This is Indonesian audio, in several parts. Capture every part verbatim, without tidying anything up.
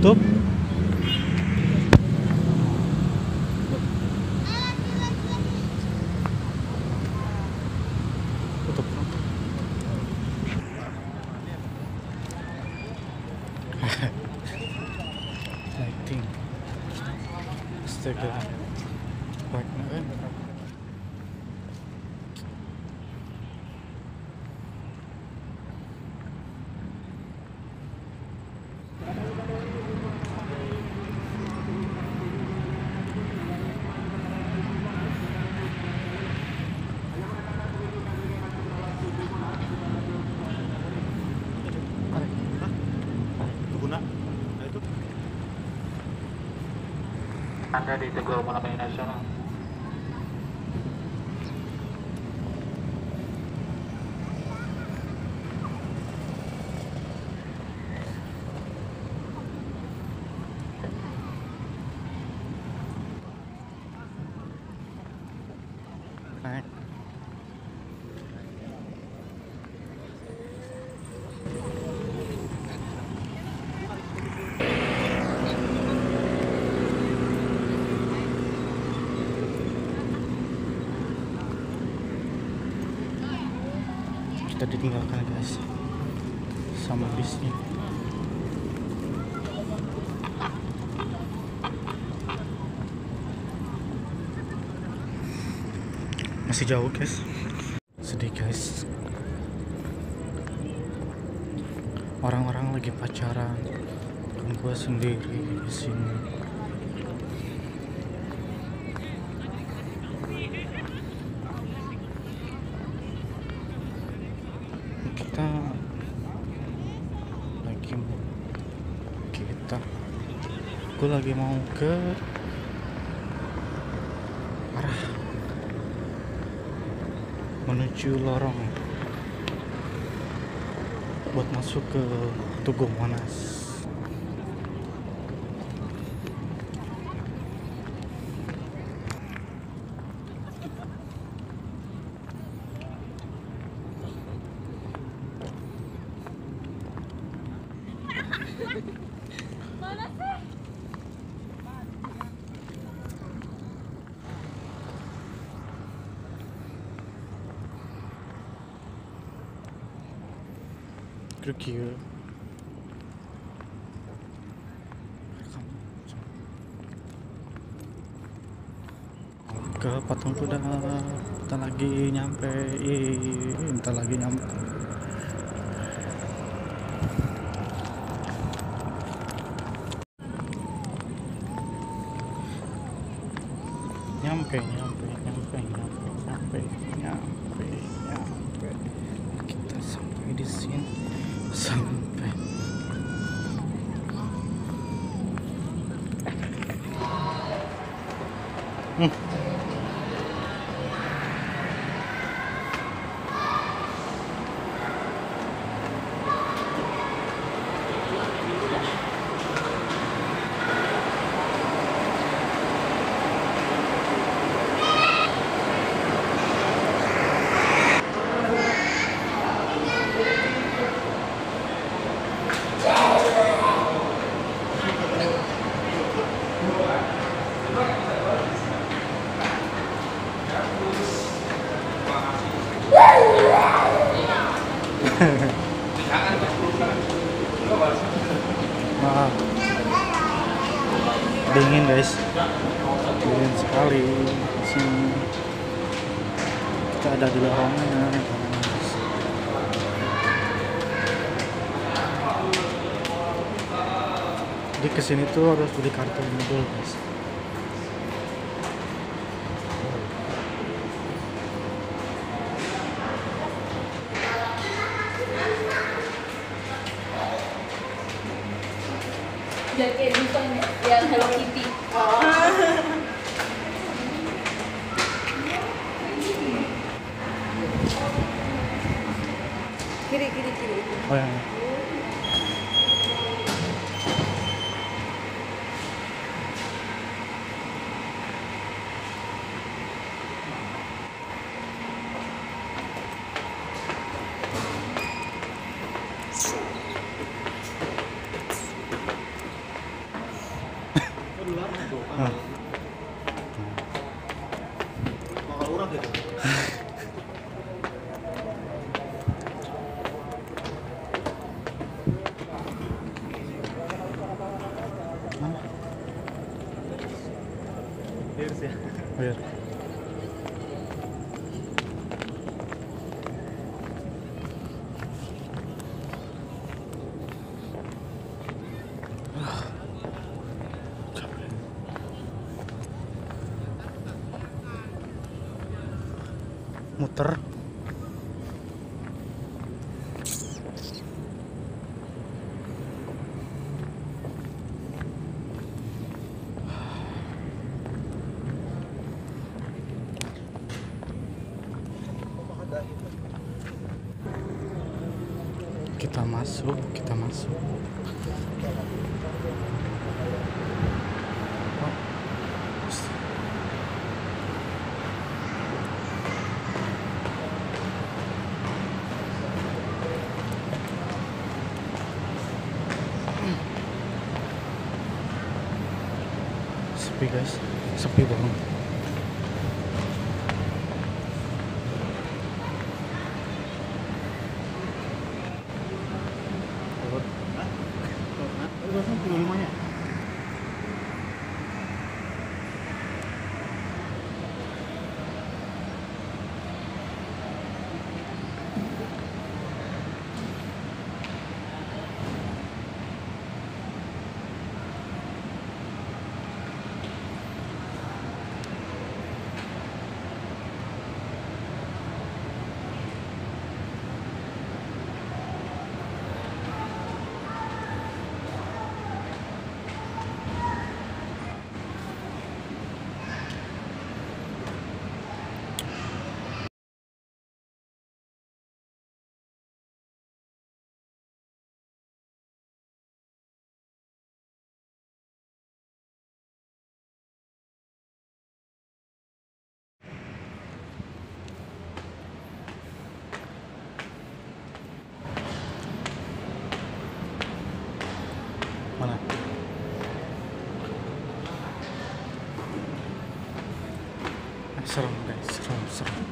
tutup. Tutup. Lighting. Astaga. Warna kan. Anda di Teguh Monumen Nasional. Naik. Kita ditinggalkan guys sama bisnya. Masih jauh guys, sedih guys. Orang-orang lagi pacaran dan gue sendiri di sini. Kita lagi mau kita gue lagi mau ke arah menuju lorong buat masuk ke Tugu Monas. Mana sih? Kecil. Ke patung kuda, bentar lagi nyampe, ih, bentar lagi nyampe. Nyampe, nyampe, nyampe, nyampe, nyampe, nyampe, nyampe. Kita sampai di sini, sampai. Hmm. Wah, dingin guys, dingin sekali di sini. Kita ada di lorongnya. Jadi kesini tuh harus beli kartu mobil guys. Jadi kayak bukan yang Hello Kitty. Oh. Kiri kiri kiri. Oh yang ya. Biar. Ah, capek. Muter. Kita masuk, kita masuk. Oh. Sepi guys, sepi banget. Mana? Eh, serem guys, serem, serem.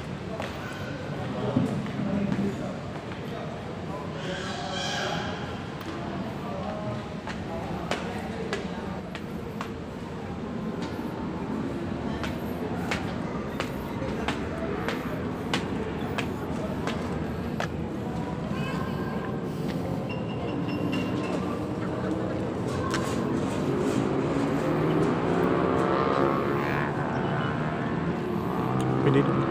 Pede dulu.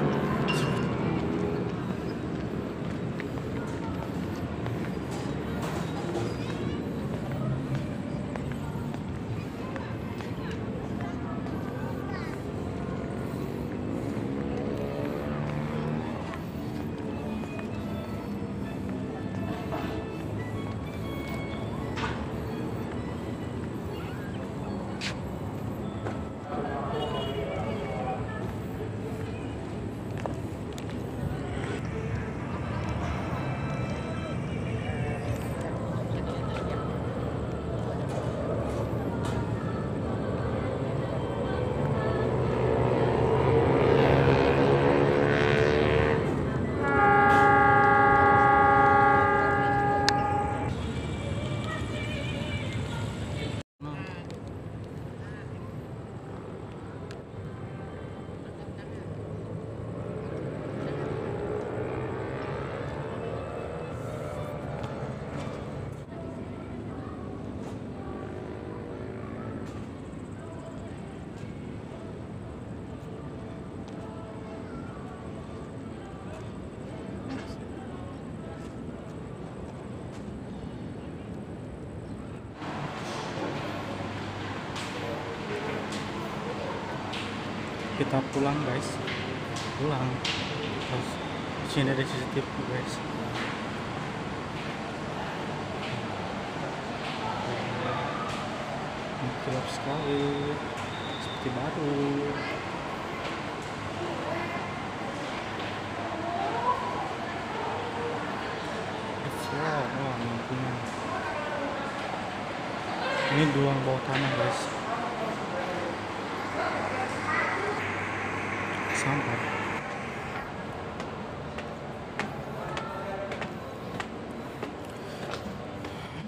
Kita pulang guys, pulang. Terus sini ada C C T V guys. Ini gelap sekali, seperti baru. Wow, wah, lampunya. Ini doang bawah tanah guys. Sampai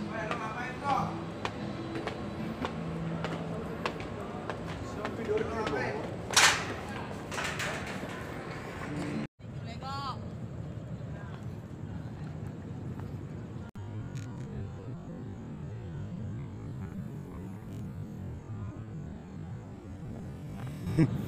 Video Kitty.